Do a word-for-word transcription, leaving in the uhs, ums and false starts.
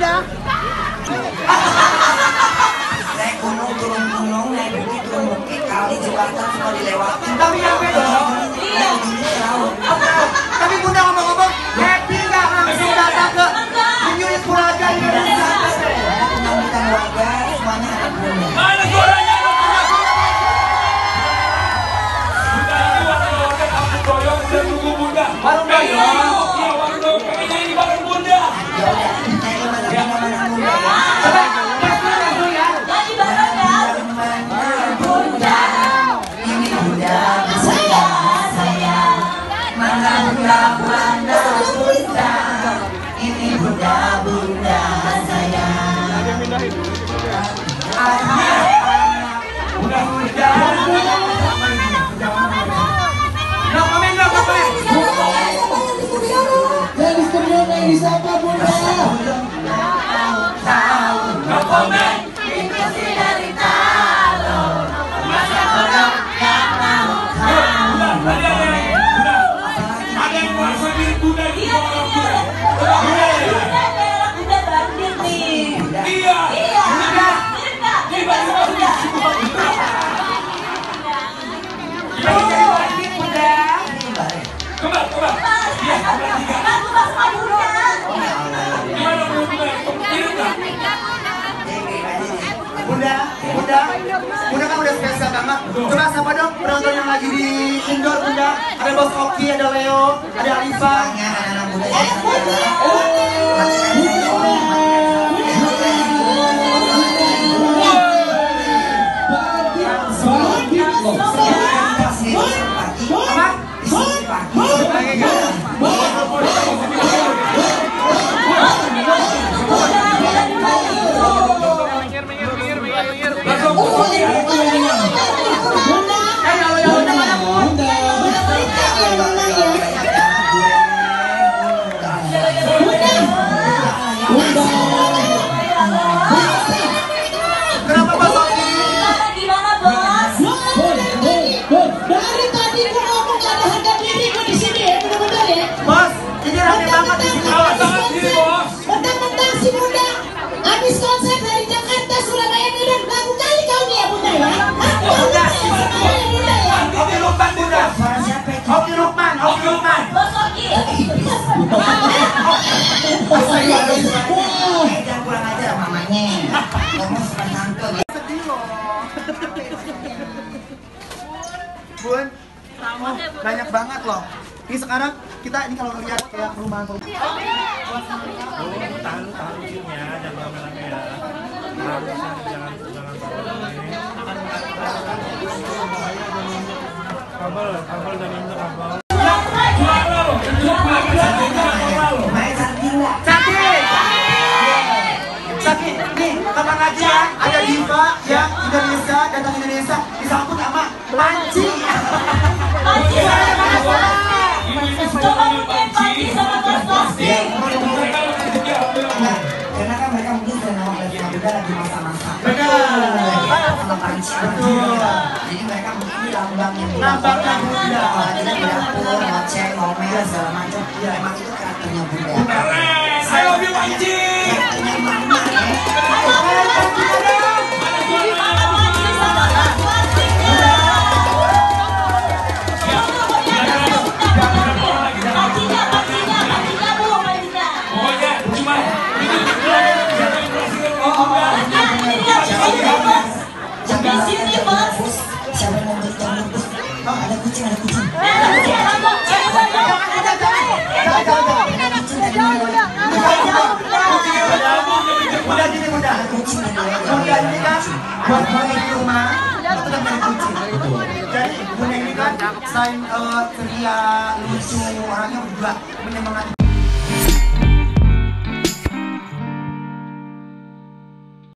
bunda. Naik gunung, turun gunung, naik bukit, turun bukit, kali jembatan semua dilewati. Tapi nyampe dong. Iya. Tapi bunda ngomong-ngomong, happy nggak langsung datang ke New Puraja Indonesia? Penyambutan warga, semuanya ada bunda. Mana suaranya? Bunda ini warga-warga kampung Doyong dan tunggu bunda. Warung Doyong. Iya, warung Doyong. Pengennya ini bareng bunda. Ya udah, naik ke mana mana mana bunda ya. Coba, pasti langsung ya. Jadi bareng ya. Mana bunda, ini bunda sayang sayang. Mana bunda mana bunda, ini bunda bunda sayang. Bunda, bunda. No komen, no komen. Dari studio yang disapa bunda. No comment. Bunda, tadi ada yang bunda. Ada yang merasa diri bunda di bawah bunda. Iya. Bunda. Di bawah bunda. Lagi jadi wajib bunda. Kembali, kembali. Iya, kembali tiga. Gimana menurut bunda? Ini enggak? Bunda, bunda, bunda kan udah spesial banget. Coba siapa dong penonton yang lagi di indoor bunda? Ada Bos Oki, ada Leo, ada Alifa. Semuanya anak-anak muda yang ada. Kenapa Bos Oki? Dari tadi gua ngomong gak ada harga diri gua di sini ya, bener-bener ya. Bos, ini rame banget di sini. Awas tangan kiri, bos. Mentang-mentang si bunda habis konser dari Jakarta, Surabaya, Medan, lagu kali kau nih ya bunda ya. Aku bunda ya, semuanya bunda ya. Oki Lukman bunda. Suara siapa itu? Oki Lukman, Oki Lukman. Eh, jangan kurang ajar mamanya. Ngomong suka santun. Sedih loh. Bun, banyak banget loh. Ini sekarang kita ini kalau ngeliat kayak perumahan perumahan. Tahan lu tahan lucunya, jangan rame-rame ya. Harusnya jangan jangan rame. Kabel, kabel dan ini kabel. Juara lo. Main cantik nggak? Sakit. Sakit. Nih, kapan aja ya? Ada Diva yang Indonesia, datang Indonesia disambut sama Panci. Panci sama Mas. Coba mungkin Panci sama Mas Pasti. Nah, karena kan mereka mungkin sudah nama Presiden muda lagi masa-masa. Benar. Sama Panci. Betul. Jadi mereka mungkin ini lambangnya muda. Lambangnya muda. Kalau jadi di dapur, ngoceh, ngomel, segala macam. Emang itu karakternya bunda. Keren. I love you Panci. Karakternya mama ya. Pokoknya cuma Siapa yang mau beli jangan bus? Oh, ada kucing, ada kucing. Udah gini udah. Bunda ini kan buat bunda di rumah itu kan dari kucing. Jadi bunda ini kan selain ceria, lucu, orangnya juga menyemangati.